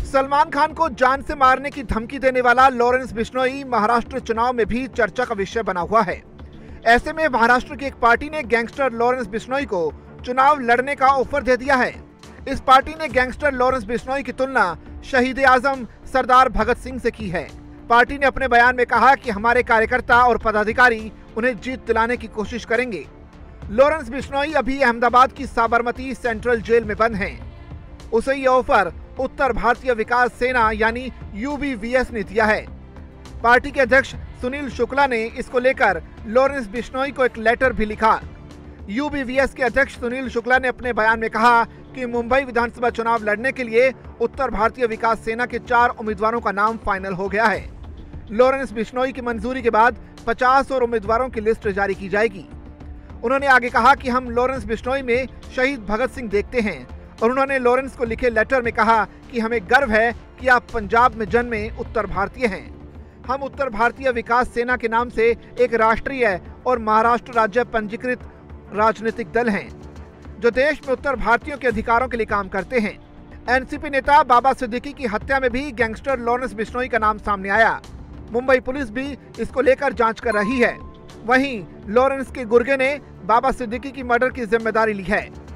सलमान खान को जान से मारने की धमकी देने वाला लॉरेंस बिश्नोई महाराष्ट्र चुनाव में भी चर्चा का विषय बना हुआ है। ऐसे में महाराष्ट्र की एक पार्टी ने गैंगस्टर लॉरेंस बिश्नोई को चुनाव लड़ने का ऑफर दे दिया है। इस पार्टी ने गैंगस्टर लॉरेंस बिश्नोई की तुलना शहीद आजम सरदार भगत सिंह से की है। पार्टी ने अपने बयान में कहा कि हमारे कार्यकर्ता और पदाधिकारी उन्हें जीत दिलाने की कोशिश करेंगे। लॉरेंस बिश्नोई अभी अहमदाबाद की साबरमती सेंट्रल जेल में बंद हैं। उसे यह ऑफर उत्तर भारतीय विकास सेना यानी यूबीवीएस ने दिया है। पार्टी के अध्यक्ष सुनील शुक्ला ने इसको लेकर लॉरेंस बिश्नोई को एक लेटर भी लिखा। यूबीवीएस के अध्यक्ष सुनील शुक्ला ने अपने बयान में कहा कि मुंबई विधानसभा चुनाव लड़ने के लिए उत्तर भारतीय विकास सेना के 4 उम्मीदवारों का नाम फाइनल हो गया है। लॉरेंस बिश्नोई की मंजूरी के बाद 50 और उम्मीदवारों की लिस्ट जारी की जाएगी। उन्होंने आगे कहा कि हम लॉरेंस बिश्नोई में शहीद भगत सिंह देखते हैं और उन्होंने लॉरेंस को लिखे लेटर में कहा कि हमें गर्व है कि आप पंजाब में जन्मे उत्तर भारतीय हैं। हम उत्तर भारतीय विकास सेना के नाम से एक राष्ट्रीय और महाराष्ट्र राज्य पंजीकृत राजनीतिक दल हैं जो देश में उत्तर भारतीयों के अधिकारों के लिए काम करते हैं। एनसीपी नेता बाबा सिद्दीकी की हत्या में भी गैंगस्टर लॉरेंस बिश्नोई का नाम सामने आया। मुंबई पुलिस भी इसको लेकर जांच कर रही है। वहीं लॉरेंस के गुर्गे ने बाबा सिद्दीकी की मर्डर की जिम्मेदारी ली है।